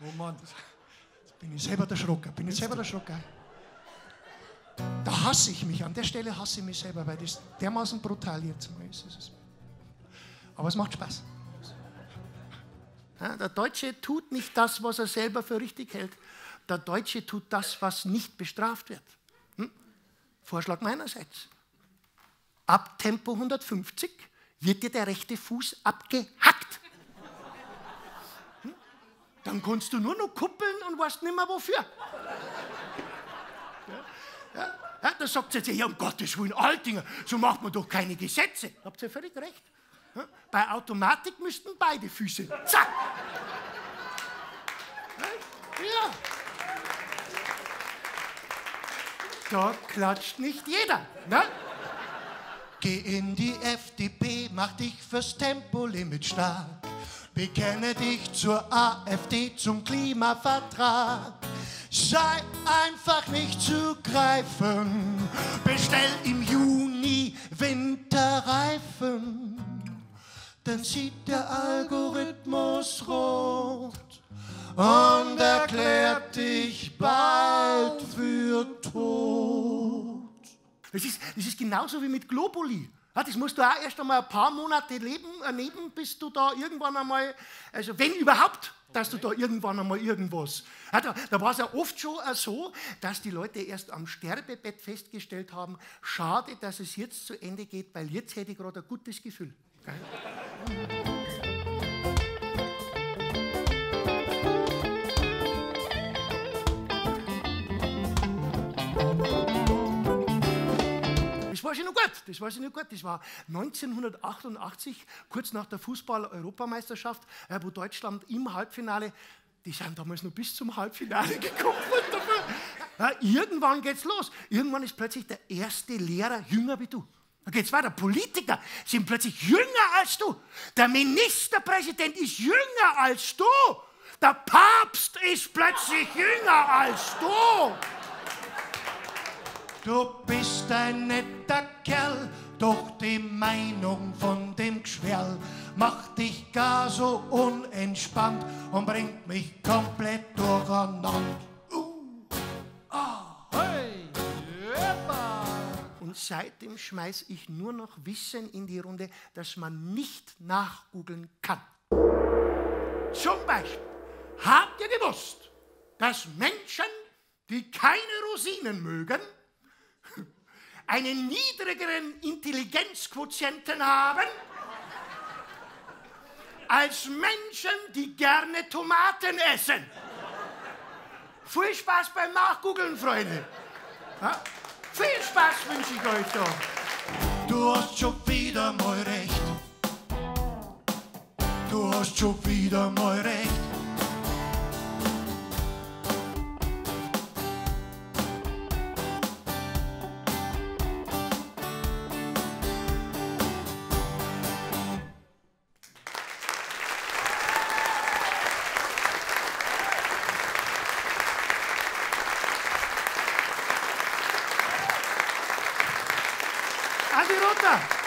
Oh Mann, jetzt bin ich selber der Schrocker. Da hasse ich mich, an der Stelle hasse ich mich selber, weil das dermaßen brutal jetzt ist. Aber es macht Spaß. Ja, der Deutsche tut nicht das, was er selber für richtig hält. Der Deutsche tut das, was nicht bestraft wird. Vorschlag meinerseits. Ab Tempo 150 wird dir der rechte Fuß abgehackt. Dann kannst du nur noch kuppeln und weißt nicht mehr wofür. Ja, da sagt jetzt, ja, um Gottes Willen, Altinger, so macht man doch keine Gesetze. Habt ihr völlig recht. Ja, bei Automatik müssten beide Füße. Zack! Ja. Da klatscht nicht jeder. Ne? Geh in die FDP, mach dich fürs Tempolimit stark. Bekenne dich zur AfD, zum Klimavertrag. Sei einfach nicht zu greifen. Bestell im Juni Winterreifen. Dann sieht der Algorithmus rot und erklärt dich bald für tot. Das ist genauso wie mit Globuli. Ja, das musst du auch erst einmal ein paar Monate erleben, bis du da irgendwann einmal, also wenn überhaupt, dass du da irgendwann einmal irgendwas. Ja, da war es ja oft schon so, dass die Leute erst am Sterbebett festgestellt haben, schade, dass es jetzt zu Ende geht, weil jetzt hätte ich gerade ein gutes Gefühl. Das weiß ich noch gut. Das war 1988, kurz nach der Fußball-Europameisterschaft, wo Deutschland im Halbfinale, die sind damals noch bis zum Halbfinale gekommen. Ja, irgendwann geht's los. Irgendwann ist plötzlich der erste Lehrer jünger wie du. Dann geht's weiter. Politiker sind plötzlich jünger als du. Der Ministerpräsident ist jünger als du. Der Papst ist plötzlich jünger als du. Du bist ein netter Kerl, doch die Meinung von dem Geschwerl macht dich gar so unentspannt und bringt mich komplett durcheinander. Hey, Epa. Und seitdem schmeiß ich nur noch Wissen in die Runde, das man nicht nachgoogeln kann. Zum Beispiel, habt ihr gewusst, dass Menschen, die keine Rosinen mögen, einen niedrigeren Intelligenzquotienten haben als Menschen, die gerne Tomaten essen? Viel Spaß beim Nachgoogeln, Freunde. Ja? Viel Spaß wünsche ich euch da. Du hast schon wieder mal recht. Du hast schon wieder mal recht. Adi Rota!